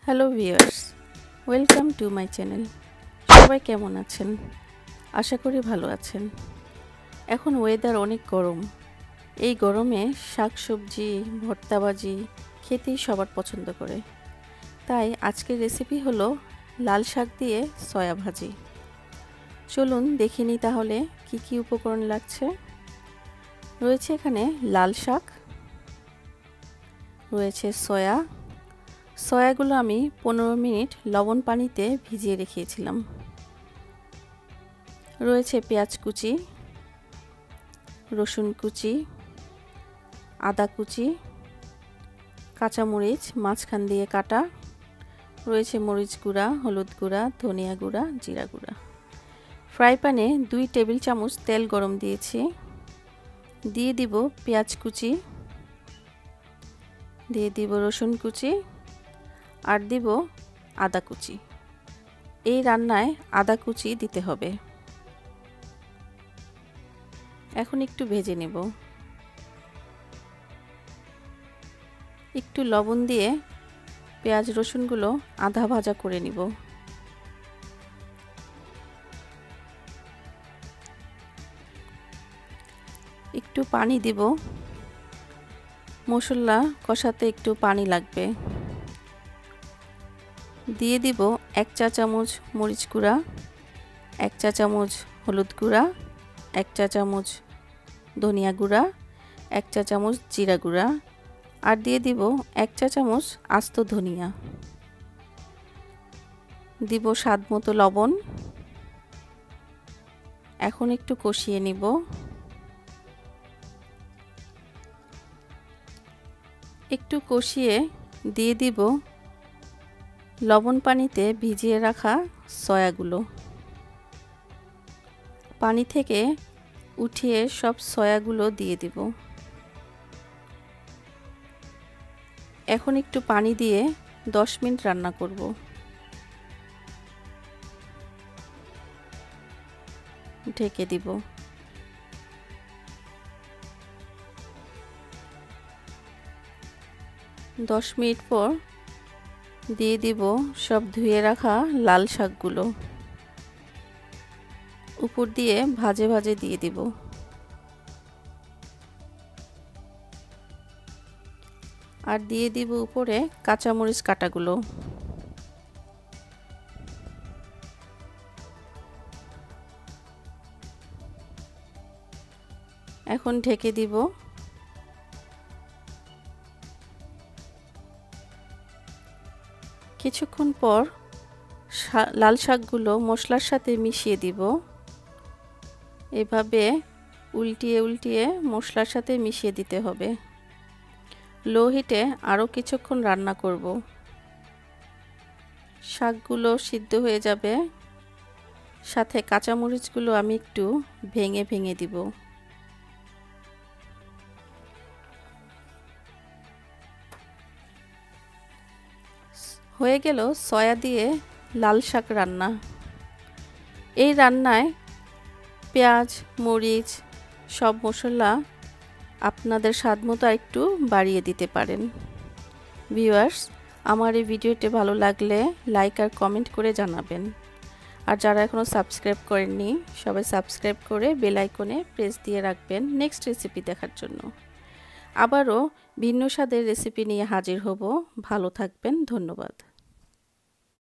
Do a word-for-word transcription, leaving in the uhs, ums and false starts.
Hello viewers, welcome to my channel. সবাই কেমন আছেন? আশা করি ভালো আছেন। এখন ওয়েদার অনেক গরম। এই গরমে শাকসবজি, ভর্তাবাজি খেতেই সবার পছন্দ করে। তাই আজকের রেসিপি হলো লাল শাক দিয়ে সয়া ভাজি। চলুন দেখে নিই তাহলে কি কি উপকরণ লাগছে। রয়েছে এখানে লাল শাক, রয়েছে সয়া। সয়াগুলো আমি পনেরো মিনিট লবণ পানিতে ভিজিয়ে রেখেছিলাম। রয়েছে পেঁয়াজ কুচি, রসুন কুচি, আদা কুচি, কাঁচামরিচ মাঝখান দিয়ে কাটা, রয়েছে মরিচ গুঁড়া, হলুদ গুঁড়া, ধনিয়া গুঁড়া, জিরা গুঁড়া। ফ্রাই প্যানে দুই টেবিল চামচ তেল গরম দিয়েছি। দিয়ে দিব পেঁয়াজ কুচি, দিয়ে দিব রসুন কুচি, আর দিব আদা কুচি। এই রান্নায় আদা কুচি দিতে হবে। এখন একটু ভেজে নেব। একটু লবণ দিয়ে পেঁয়াজ রসুনগুলো আধা ভাজা করে নিব। একটু পানি দিব। মশলা কষাতে একটু পানি লাগবে। দিয়ে দিব এক চা চামচ মরিচ গুঁড়া, এক চা চামচ হলুদ গুঁড়া, এক চা চামচ ধনিয়া গুঁড়া, এক চা চামচ জিরা গুঁড়া, আর দিয়ে দিব এক চা চামচ আস্ত ধনিয়া। দিব স্বাদ মতো লবণ। এখন একটু কষিয়ে নিব। একটু কষিয়ে দিয়ে দিব লবণ পানিতে ভিজিয়ে রাখা সয়াগুলো। পানি থেকে উঠিয়ে সব সয়াগুলো দিয়ে দিব। এখন একটু পানি দিয়ে দশ মিনিট রান্না করব। ঢেকে দিব। দশ মিনিট পর দিয়ে দিব সব ধুয়ে রাখা লাল শাকগুলো। উপর দিয়ে ভাজে ভাজে দিয়ে দিব। আর দিয়ে দিব উপরে কাঁচামরিচ কাটাগুলো। এখন ঢেকে দিব। কিছুক্ষণ পর লাল শাকগুলো মশলার সাথে মিশিয়ে দিব। এভাবে উল্টিয়ে উল্টিয়ে মশলার সাথে মিশিয়ে দিতে হবে। লো হিটে আরও কিছুক্ষণ রান্না করব। শাকগুলো সিদ্ধ হয়ে যাবে। সাথে কাঁচামরিচগুলো আমি একটু ভেঙে ভেঙে দিব। হয়ে গেল সয়া দিয়ে লাল শাক রান্না। এই রান্নায় পেঁয়াজ, মরিচ, সব মশলা আপনাদের স্বাদ মতো একটু বাড়িয়ে দিতে পারেন। ভিউয়ার্স, আমার এই ভিডিওটি ভালো লাগলে লাইক আর কমেন্ট করে জানাবেন। আর যারা এখনও সাবস্ক্রাইব করেননি সবাই সাবস্ক্রাইব করে বেল আইকনে প্রেস দিয়ে রাখবেন নেক্সট রেসিপি দেখার জন্য। আবারও ভিন্ন স্বাদের রেসিপি নিয়ে হাজির হব। ভালো থাকবেন। ধন্যবাদ।